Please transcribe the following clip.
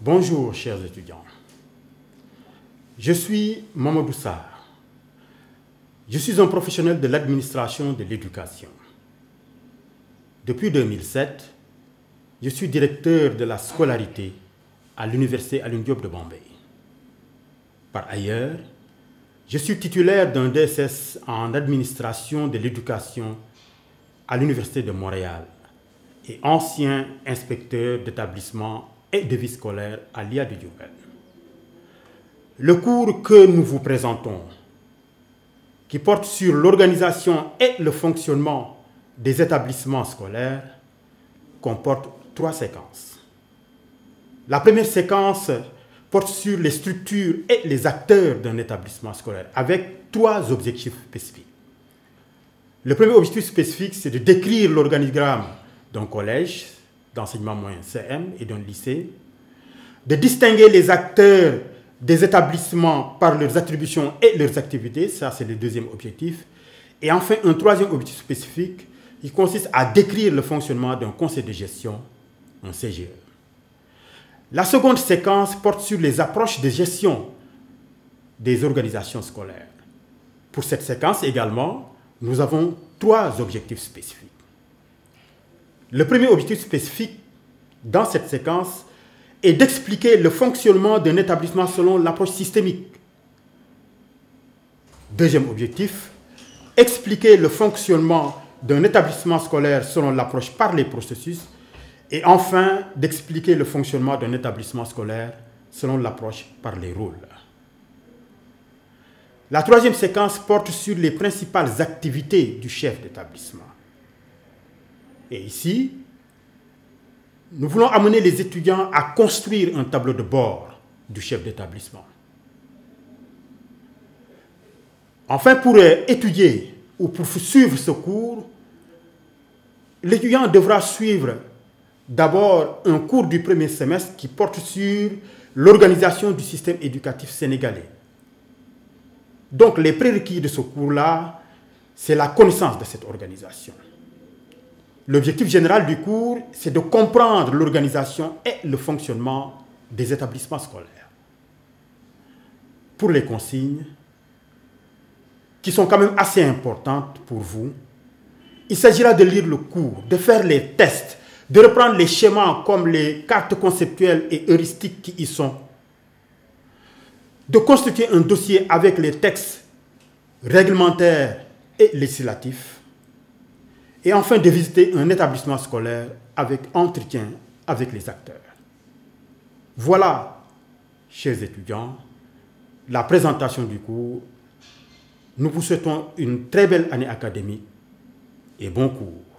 Bonjour chers étudiants, je suis Mamadou Sarr, je suis un professionnel de l'administration de l'éducation. Depuis 2007, je suis directeur de la scolarité à l'université Alioune Diop de Bombay. Par ailleurs, je suis titulaire d'un DSS en administration de l'éducation à l'université de Montréal et ancien inspecteur d'établissement et de vie scolaire à l'IA de Diourbel. Le cours que nous vous présentons, qui porte sur l'organisation et le fonctionnement des établissements scolaires, comporte 3 séquences. La première séquence porte sur les structures et les acteurs d'un établissement scolaire, avec 3 objectifs spécifiques. Le premier objectif spécifique, c'est de décrire l'organigramme d'un collège d'enseignement moyen CM et d'un lycée, de distinguer les acteurs des établissements par leurs attributions et leurs activités, ça c'est le deuxième objectif, et enfin un troisième objectif spécifique qui consiste à décrire le fonctionnement d'un conseil de gestion, un CGE. La seconde séquence porte sur les approches de gestion des organisations scolaires. Pour cette séquence également, nous avons 3 objectifs spécifiques. Le premier objectif spécifique dans cette séquence est d'expliquer le fonctionnement d'un établissement selon l'approche systémique. Deuxième objectif, expliquer le fonctionnement d'un établissement scolaire selon l'approche par les processus. Et enfin, d'expliquer le fonctionnement d'un établissement scolaire selon l'approche par les rôles. La troisième séquence porte sur les principales activités du chef d'établissement. Et ici, nous voulons amener les étudiants à construire un tableau de bord du chef d'établissement. Enfin, pour étudier ou pour suivre ce cours, l'étudiant devra suivre d'abord un cours du premier semestre qui porte sur l'organisation du système éducatif sénégalais. Donc les prérequis de ce cours-là, c'est la connaissance de cette organisation. L'objectif général du cours, c'est de comprendre l'organisation et le fonctionnement des établissements scolaires. Pour les consignes, qui sont quand même assez importantes pour vous, il s'agira de lire le cours, de faire les tests, de reprendre les schémas comme les cartes conceptuelles et heuristiques qui y sont, de constituer un dossier avec les textes réglementaires et législatifs, et enfin de visiter un établissement scolaire avec entretien avec les acteurs. Voilà, chers étudiants, la présentation du cours. Nous vous souhaitons une très belle année académique et bon cours.